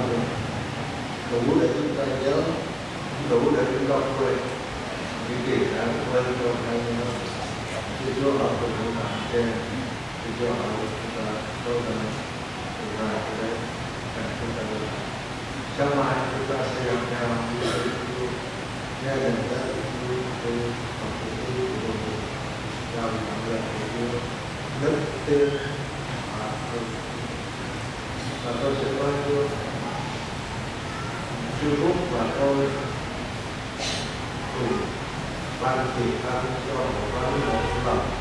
mình đủ để chúng ta nhớ, đủ để chúng ta quên những gì đã quên trong hai năm. Thì Chúa học của chúng ta trên, thì Chúa học của chúng ta tốt hơn và để chúng ta được. Sáng mai chúng ta sẽ gặp nhau nghe lời ta từ học của Chúa vào những lời của Chúa rất tiên và tôi sẽ nói Chúa phúc và tôi cùng ban kỳ ban cho một ban một lòng